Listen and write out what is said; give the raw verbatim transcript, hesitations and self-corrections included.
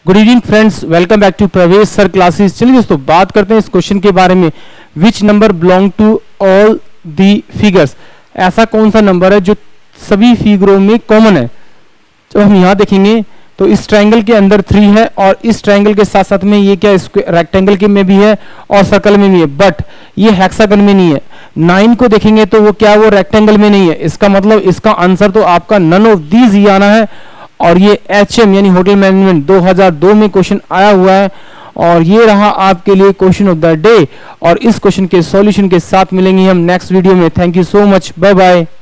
Good evening friends, welcome back to Pravesh sir classes. चलिए दोस्तों बात करते हैं इस क्वेश्चन के बारे में। Which number belong to all the figures, ऐसा कौन सा नंबर है जो सभी फिगरों में कॉमन है। तो हम यहाँ देखेंगे तो इस ट्रायंगल के अंदर थ्री है और इस ट्रायंगल के साथ साथ में ये क्या रेक्टेंगल के में भी है और सर्कल में भी है, बट ये हेक्सागन में नहीं है। नाइन को देखेंगे तो वो क्या वो रेक्टेंगल में नहीं है। इसका मतलब इसका आंसर तो आपका नन ऑफ दीज ही आना है। और ये एच एम यानी होटल मैनेजमेंट दो हज़ार दो में क्वेश्चन आया हुआ है और ये रहा आपके लिए क्वेश्चन ऑफ द डे। और इस क्वेश्चन के सॉल्यूशन के साथ मिलेंगे हम नेक्स्ट वीडियो में। Thank you so much, bye bye.